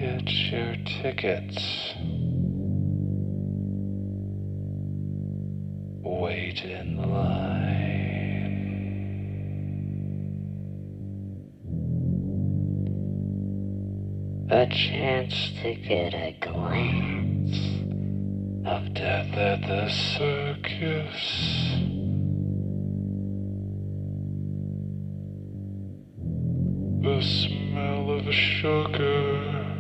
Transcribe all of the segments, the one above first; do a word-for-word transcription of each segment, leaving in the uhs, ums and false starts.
Get your tickets. Wait in line. A chance to get a glance of death at the circus. The smell of sugar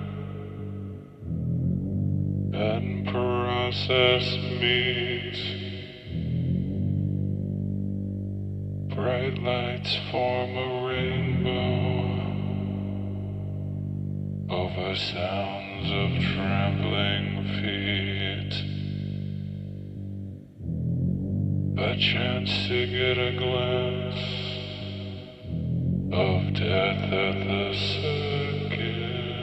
and processed meat. Bright lights form a rainbow over sounds of trampling feet. A chance to get a glance of death at the circus.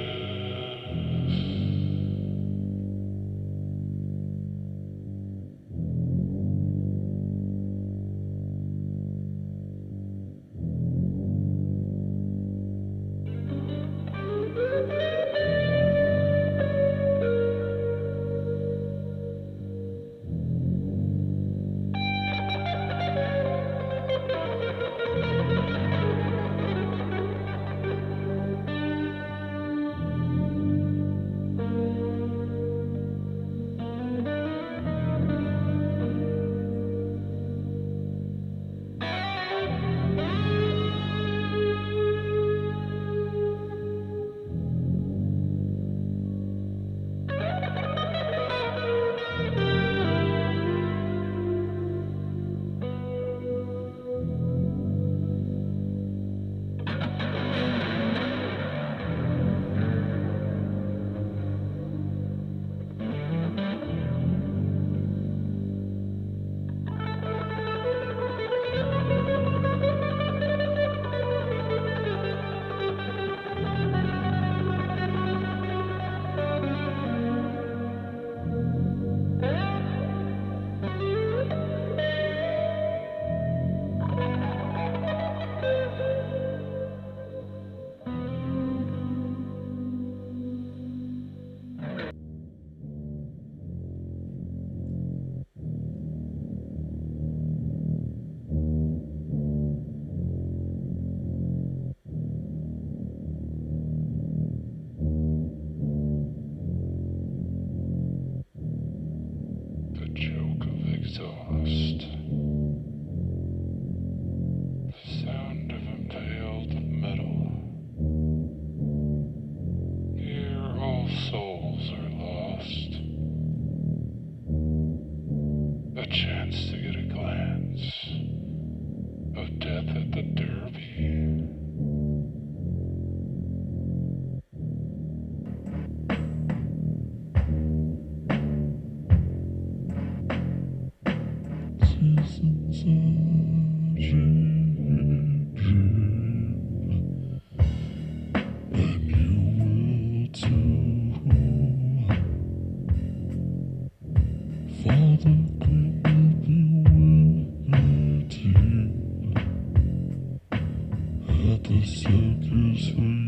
Joke of exhaust. The sound of impaled metal. Here all souls are lost. A chance to get a glance of death at the Derby. Citizens of dream, and you will too. Father Green will be waiting at the circus for